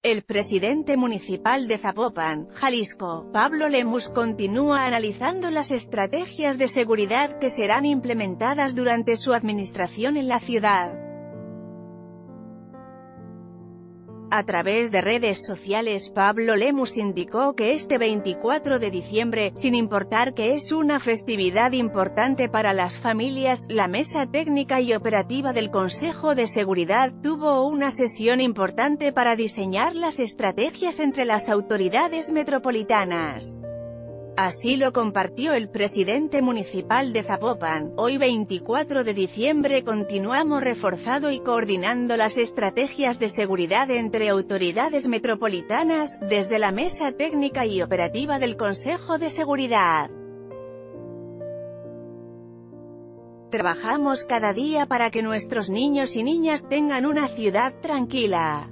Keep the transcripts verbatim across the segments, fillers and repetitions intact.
El presidente municipal de Zapopan, Jalisco, Pablo Lemus, continúa analizando las estrategias de seguridad que serán implementadas durante su administración en la ciudad. A través de redes sociales, Pablo Lemus indicó que este veinticuatro de diciembre, sin importar que es una festividad importante para las familias, la mesa técnica y operativa del Consejo de Seguridad tuvo una sesión importante para diseñar las estrategias entre las autoridades metropolitanas. Así lo compartió el presidente municipal de Zapopan. Hoy veinticuatro de diciembre continuamos reforzando y coordinando las estrategias de seguridad entre autoridades metropolitanas, desde la mesa técnica y operativa del Consejo de Seguridad. Trabajamos cada día para que nuestros niños y niñas tengan una ciudad tranquila.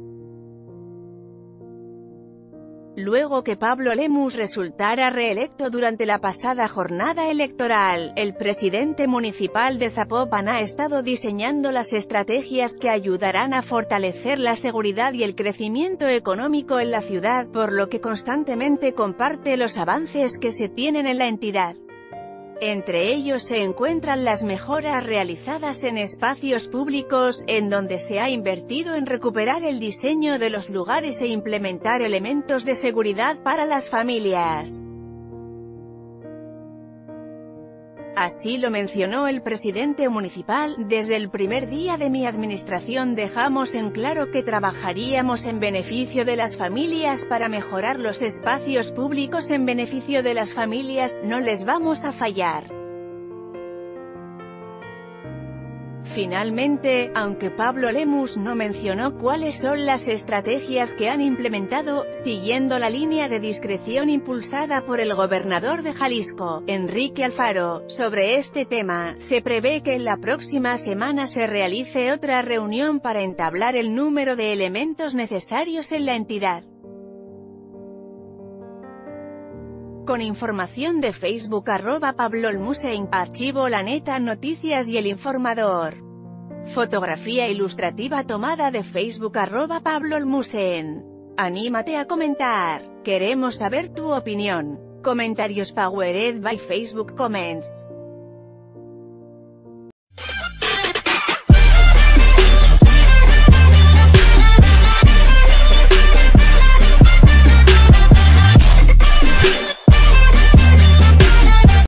Luego que Pablo Lemus resultara reelecto durante la pasada jornada electoral, el presidente municipal de Zapopan ha estado diseñando las estrategias que ayudarán a fortalecer la seguridad y el crecimiento económico en la ciudad, por lo que constantemente comparte los avances que se tienen en la entidad. Entre ellos se encuentran las mejoras realizadas en espacios públicos, en donde se ha invertido en recuperar el diseño de los lugares e implementar elementos de seguridad para las familias. Así lo mencionó el presidente municipal. Desde el primer día de mi administración dejamos en claro que trabajaríamos en beneficio de las familias para mejorar los espacios públicos en beneficio de las familias, no les vamos a fallar. Finalmente, aunque Pablo Lemus no mencionó cuáles son las estrategias que han implementado, siguiendo la línea de discreción impulsada por el gobernador de Jalisco, Enrique Alfaro, sobre este tema, se prevé que en la próxima semana se realice otra reunión para entablar el número de elementos necesarios en la entidad. Con información de Facebook arroba Pablo Olmusen, Archivo La Neta Noticias y El Informador. Fotografía ilustrativa tomada de Facebook arroba Pablo Olmusen. Anímate a comentar. Queremos saber tu opinión. Comentarios powered by Facebook Comments.